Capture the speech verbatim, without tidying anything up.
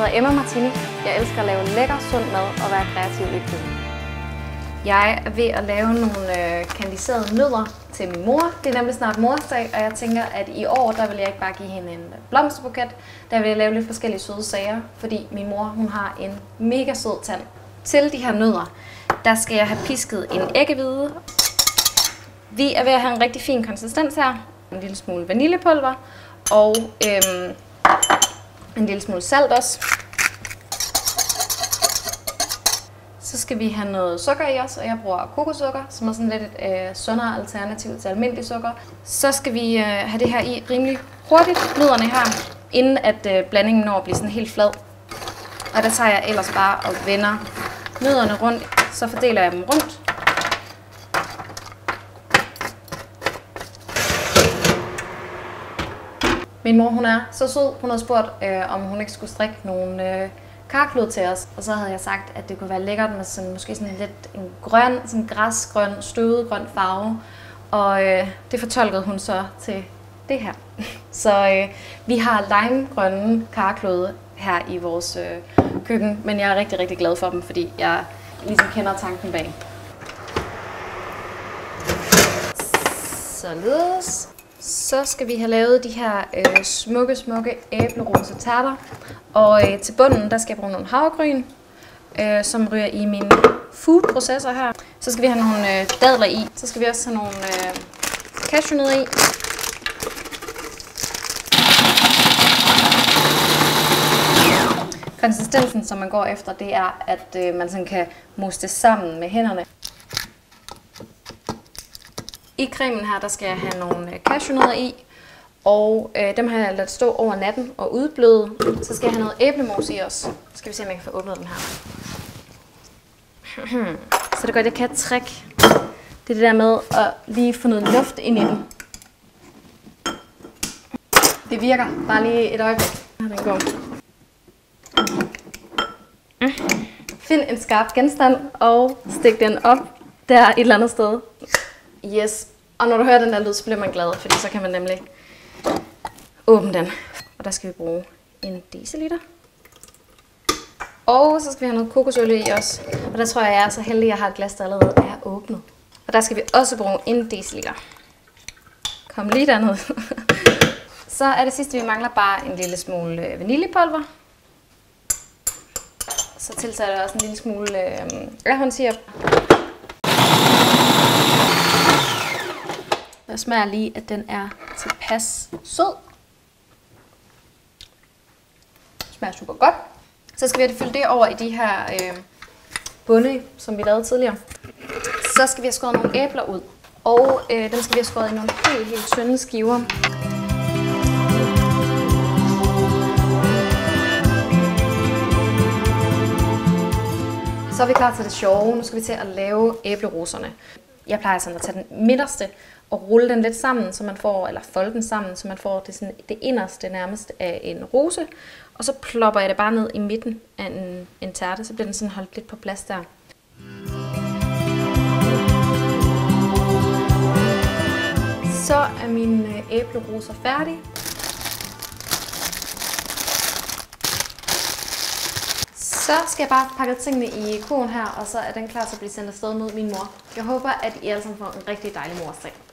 hedder Emma Martini. Jeg elsker at lave lækker, sund mad og være kreativ i køkkenet. Jeg er ved at lave nogle øh, kandiserede nødder til min mor. Det er nemlig snart morsdag, og jeg tænker, at i år der vil jeg ikke bare give hende en blomsterbuket. Der vil jeg lave lidt forskellige søde sager, fordi min mor hun har en mega sød tand. Til de her nødder, der skal jeg have pisket en æggehvide. Vi er ved at have en rigtig fin konsistens her. En lille smule vaniljepulver og øhm, en lille smule salt også. Så skal vi have noget sukker i os, og jeg bruger kokossukker, som er sådan lidt et øh, sundere alternativ til almindelig sukker. Så skal vi øh, have det her i rimelig hurtigt, nødderne her, inden at øh, blandingen når at blive sådan helt flad. Og der tager jeg ellers bare og vender nødderne rundt, så fordeler jeg dem rundt. Min mor hun er så sød, hun havde spurgt, øh, om hun ikke skulle strikke nogle øh, karklud til os. Og så havde jeg sagt, at det kunne være lækkert med sådan, måske sådan lidt en grøn, sådan græsgrøn, støvet grøn farve. Og øh, det fortolkede hun så til det her. Så øh, vi har limegrønne karklud her i vores øh, køkken, men jeg er rigtig, rigtig glad for dem, fordi jeg ligesom kender tanken bag. Således. Så skal vi have lavet de her øh, smukke, smukke æblerose tærter. Og øh, til bunden, der skal jeg bruge nogle havregryn, øh, som ryger i min foodprocessor her. Så skal vi have nogle øh, dadler i. Så skal vi også have nogle øh, cashewnødder i. Konsistensen, som man går efter, det er, at øh, man sådan kan mose det sammen med hænderne. I cremen her, der skal jeg have nogle cashewnødder i, og øh, dem har jeg ladet stå over natten og udbløde. Så skal jeg have noget æblemos i også. Så skal vi se, om jeg kan få åbnet den her. Så det gør, at jeg kan et trick. Det er det der med at lige få noget luft ind i den. Det virker. Bare lige et øjeblik. Her den går. Find en skarp genstand og stik den op der et eller andet sted. Yes, og når du hører den der lyd, så bliver man glad, fordi så kan man nemlig åbne den. Og der skal vi bruge en deciliter. Og så skal vi have noget kokosolie i også. Og der tror jeg, jeg er så heldig, at jeg har et glas, der allerede er åbnet. Og der skal vi også bruge en deciliter. Kom lige derned. Så er det sidste, vi mangler bare en lille smule vaniljepulver. Så tilsætter jeg også en lille smule øh, ahornsirup. Jeg smager lige, at den er tilpas sød. Det smager super godt. Så skal vi have fyldt det over i de her øh, bunde, som vi lavede tidligere. Så skal vi have skåret nogle æbler ud. Og øh, dem skal vi have skåret i nogle helt, helt tynde skiver. Så er vi klar til det sjove. Nu skal vi til at lave æbleroserne. Jeg plejer sådan at tage den midterste og rulle den lidt sammen, så man får, eller folde den sammen, så man får det, sådan, det inderste nærmest af en rose. Og så plopper jeg det bare ned i midten af en, en tærte, så bliver den sådan holdt lidt på plads der. Så er mine æbleroser færdige. Så skal jeg bare pakke tingene i kurven her, og så er den klar til at blive sendt afsted med min mor. Jeg håber, at I alle sammen får en rigtig dejlig morsdag.